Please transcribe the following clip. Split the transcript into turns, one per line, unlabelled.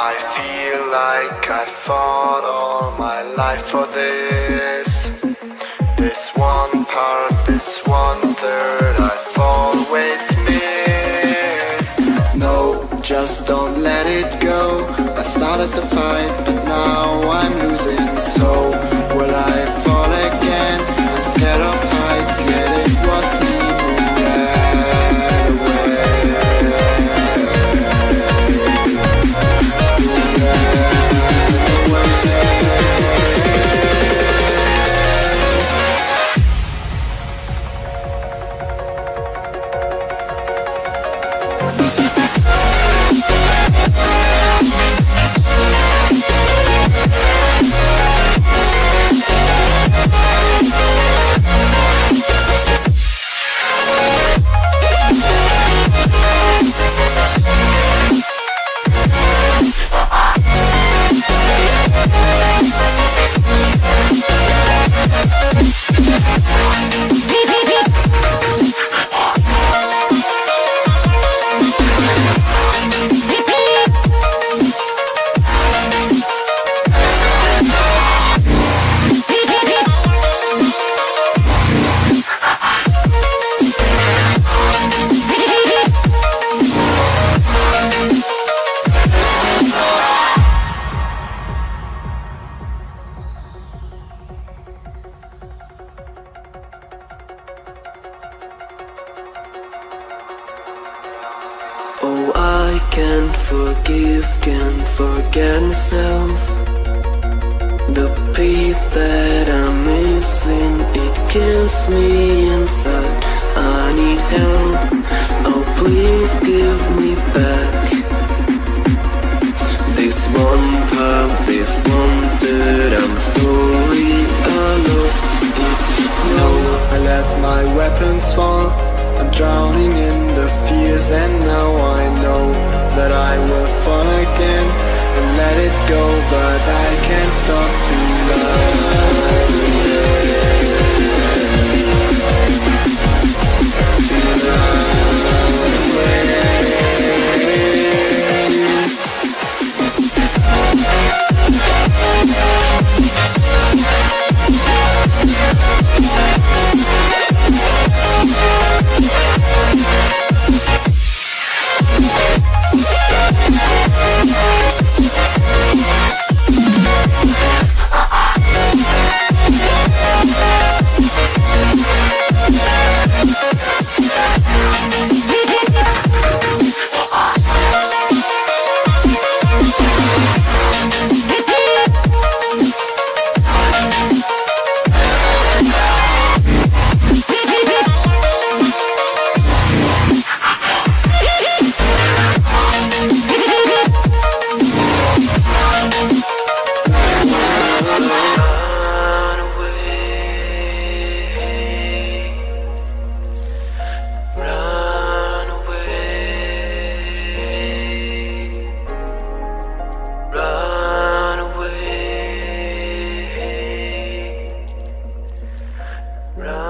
I feel like I fought all my life for this. This one part, this 1/3 I've always missed. No, just don't let it go. I started the fight, but now I'm losing. So will I fall again? I'm scared of heights, yet it was me who ran away.
Oh, I can't forget myself. The peace that I'm missing, it kills me inside. I need help, oh please give me back this one part, this 1/3. I'm sorry I lost it.
No, I let my weapons fall. I'm drowning in the fears, and now I know that I will fall again and let it go, but I can't stop to love. To love away.
Run.